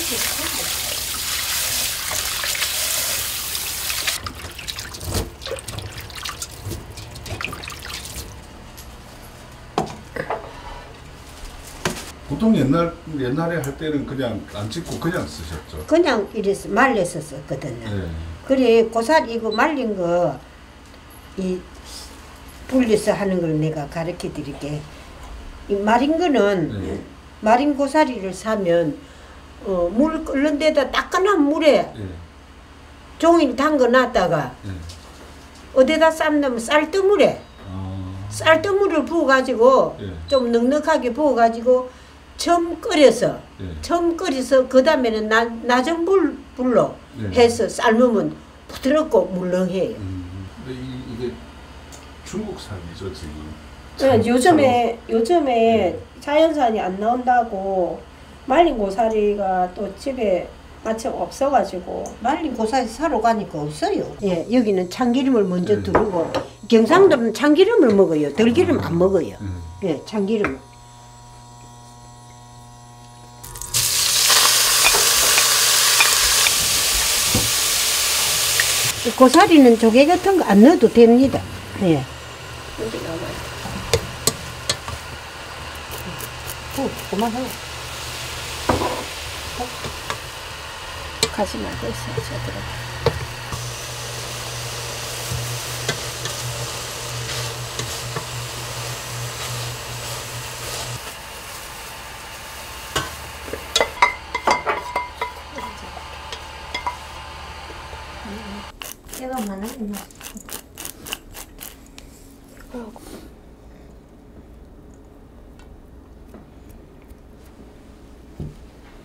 보통 옛날에 할 때는 그냥 안 찍고 그냥 쓰셨죠? 그냥 이래서 말려서 썼거든요. 네. 그래 고사리 이거 말린 거 이 불려서 하는 걸 내가 가르쳐 드릴게. 이 말린 거는 네. 말린 고사리를 사면 물 끓는 데다 따끈한 물에 네. 종이 담궈 놨다가 네. 어디다 삶으면 쌀뜨물에 쌀뜨물을 부어가지고 네. 좀 넉넉하게 부어가지고 처음 끓여서 네. 그 다음에는 낮은 불로 네. 해서 삶으면 부드럽고 물렁해요. 근데 이게 중국산이죠 지금? 네, 요즘에 자연산이 안 나온다고 말린 고사리가 또 집에 마침 없어가지고 말린 고사리 사러 가니까 없어요. 예, 여기는 참기름을 먼저 네. 두르고 경상도는 참기름을 먹어요. 들기름 안 먹어요. 예, 참기름. 고사리는 조개 같은 거 안 넣어도 됩니다. 예. 여기 나와요. 그만하고. 가지 말고 있어요, 저들은. 깨가 많아.